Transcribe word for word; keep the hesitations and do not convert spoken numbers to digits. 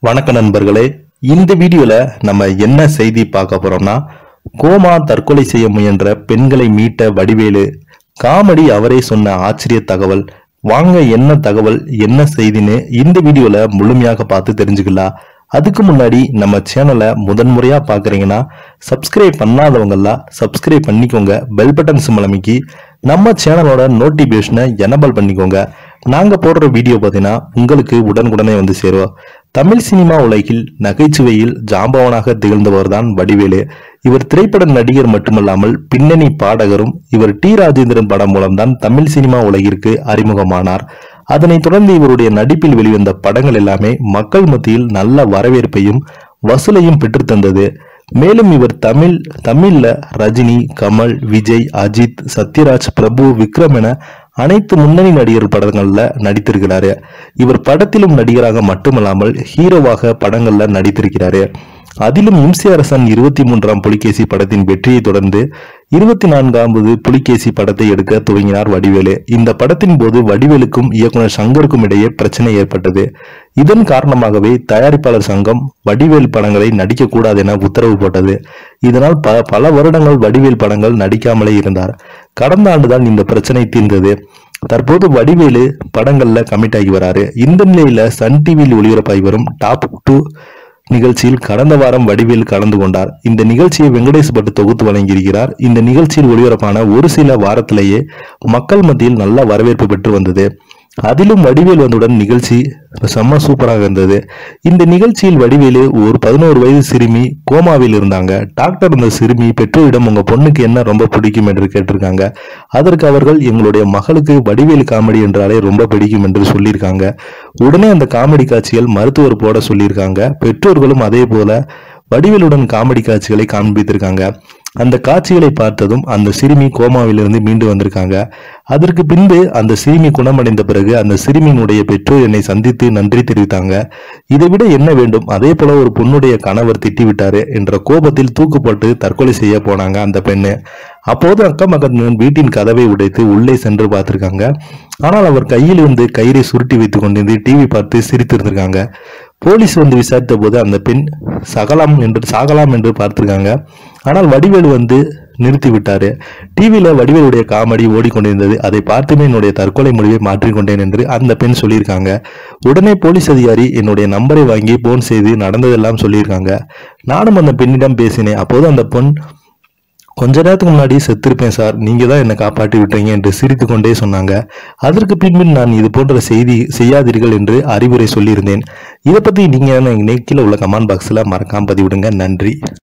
வணக்க நண்பர்களே, இந்த வீடியோல நம்ம என்ன செய்தி பார்க்க போறோம்னா, கோமா தற்கொலை செய்ய முயன்ற பெண்களை மீட்ட வடிவேலு காமெடி அவரே சொன்ன ஆச்சரிய தகவல். வாங்க என்ன தகவல் என்ன செய்தின்னு இந்த வீடியோல முழுமையாக பார்த்து தெரிஞ்சுக்கலாம். அதுக்கு முன்னாடி நம்ம சேனலை முதன்முறையா பாக்குறீங்கன்னா சப்ஸ்கிரைப் பண்ணாதவங்கெல்லாம் சப்ஸ்கிரைப் பண்ணிக்கோங்க. பெல் பட்டன் சிம்பல் அமைக்கி நம்ம சேனலோட நோட்டிபிகேஷனை எனபிள் பண்ணிக்கோங்க. நாங்க போடுற வீடியோ பார்த்தீங்கன்னா உங்களுக்கு உடனுக்குடனே வந்து சேரும். தமிழ் சினிமா உலகில் நகைச்சுவையில் ஜாம்பவனாக திகழ்ந்தவர் தான் வடிவேலு. இவர் திரைப்பட நடிகர் மட்டுமல்லாமல் பின்னணி பாடகரும். இவர் டி ராஜேந்திரன் படம் மூலம்தான் தமிழ் சினிமா உலகிற்கு அறிமுகமானார். அதனைத் தொடர்ந்து இவருடைய நடிப்பில் வெளிவந்த படங்கள் எல்லாமே மக்கள் மத்தியில் நல்ல வரவேற்பையும் வசூலையும் பெற்று தந்தது. மேலும் இவர் தமிழ் தமிழ்ல ரஜினி, கமல், விஜய், அஜித், சத்யராஜ், பிரபு, விக்ரம் என அனைத்து முன்னணி நடிகர் படங்கள்ல நடித்திருக்கிறாரு. இவர் படத்திலும் நடிகராக மட்டுமல்லாமல் ஹீரோவாக படங்கள்ல நடித்திருக்கிறாரு. அதிலும் இம்சை அரசன் இருபத்தி மூன்றாம் புலிகேசி படத்தின் வெற்றியை தொடர்ந்து இருபத்தி நான்காவது புலிகேசி படத்தை எடுக்க துவங்கினார் வடிவேலு. இந்த படத்தின் போது வடிவேலுக்கும் இயக்குனர் சங்கருக்கும் இடையே பிரச்சனை ஏற்பட்டது. இதன் காரணமாகவே தயாரிப்பாளர் சங்கம் வடிவேல் படங்களை நடிக்க கூடாது என உத்தரவு போட்டது. இதனால் ப பல வருடங்கள் வடிவேல் படங்கள் நடிக்காமலே இருந்தார். கடந்த ஆண்டுதான் இந்த பிரச்சனை தீர்ந்தது. தற்போது வடிவேலு படங்கள்ல கமிட் ஆகி வராரு. இந்த நிலையில சன் டிவியில் ஒளிபரப்பாகி வரும் டாப் டூ நிகழ்ச்சியில் கடந்த வாரம் வடிவேலு கலந்து கொண்டார். இந்த நிகழ்ச்சியை வெங்கடேஷ் பட்டு தொகுத்து வழங்கியிருக்கிறார். இந்த நிகழ்ச்சியில் ஒளிபரப்பான ஒரு சில வாரத்திலேயே மக்கள் மத்தியில் நல்ல வரவேற்பு பெற்று வந்தது. அதிலும் வடிவேல் வந்தவுடன் நிகழ்ச்சி செம்ம சூப்பராக இருந்தது. இந்த நிகழ்ச்சியில் வடிவேலு ஒரு பதினோரு வயது சிறுமி கோமாவில் இருந்தாங்க. டாக்டர் இந்த சிறுமி பெற்றோரிடம் உங்க பொண்ணுக்கு என்ன ரொம்ப பிடிக்கும் என்று கேட்டிருக்காங்க. அதற்கு அவர்கள் எங்களுடைய மகளுக்கு வடிவேலு காமெடி என்றாலே ரொம்ப பிடிக்கும் என்று சொல்லியிருக்காங்க. உடனே அந்த காமெடி காட்சிகள் மருத்துவர் போட சொல்லியிருக்காங்க. பெற்றோர்களும் அதே போல வடிவேலுடன் காமெடி காட்சிகளை காண்பித்திருக்காங்க. அந்த காட்சிகளை பார்த்ததும் அந்த சிறுமி கோமாவிலிருந்து மீண்டு வந்திருக்காங்க. அதற்கு பின்பு அந்த சிறுமி குணமடைந்த பிறகு அந்த சிறுமியினுடைய பெற்றோர் என்னை சந்தித்து நன்றி தெரிவித்தாங்க. இதை விட என்ன வேண்டும், அதே போல ஒரு பொண்ணுடைய கணவர் திட்டிவிட்டாரு என்ற கோபத்தில் தூக்குப்பட்டு தற்கொலை செய்ய போனாங்க அந்த பெண்ணு. அப்போது அக்கம் பக்கத்தின் வீட்டின் கதவை உடைத்து உள்ளே சென்று பார்த்திருக்காங்க. ஆனால் அவர் கையில் இருந்து கயிறை சுருட்டி வைத்துக் கொண்டிருந்து டிவி பார்த்து சிரித்திருந்திருக்காங்க. போலீஸ் வந்து விசாரித்த போது அந்த பெண் சகலாம் என்று சாகலாம் என்று பார்த்திருக்காங்க. ஆனால் வடிவேலு வந்து நிறுத்தி விட்டாரு. டிவியில வடிவேலுடைய காமெடி ஓடிக்கொண்டிருந்தது. அதை பார்த்துமே என்னுடைய தற்கொலை முடிவை மாற்றிக்கொண்டேன் என்று அந்த பெண் சொல்லியிருக்காங்க. உடனே போலீஸ் அதிகாரி என்னுடைய நம்பரை வாங்கி போன் செய்து நடந்ததெல்லாம் சொல்லியிருக்காங்க. நானும் அந்த பெண்ணிடம் பேசினேன். அப்போது அந்த பெண் கொஞ்ச நேரத்துக்கு முன்னாடி செத்திருப்பேன் சார், நீங்க தான் என்னை காப்பாற்றி விட்டீங்க என்று சிரித்து கொண்டே சொன்னாங்க. அதற்கு பின்பு நான் இது போன்ற செய்தி செய்யாதீர்கள் என்று அறிவுரை சொல்லியிருந்தேன். இதை பத்தி நீங்க கீழே உள்ள கமெண்ட் பாக்ஸ்ல மறக்காம பதிவிடுங்க. நன்றி.